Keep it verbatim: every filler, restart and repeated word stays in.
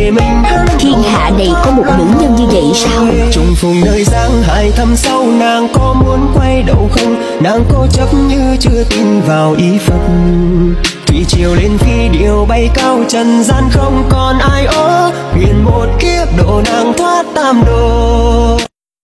để mình hắn. Thiên hạ này có một nữ nhân như vậy sao? Trùng phùng nơi giang hải thăm sâu, nàng có muốn quay đầu không? Nàng cố chấp như chưa tin vào ý Phật. Thủy triều lên phi điệu bay cao, trần gian không còn ai ố. Huyền một kiếp độ nàng thoát tam đồ.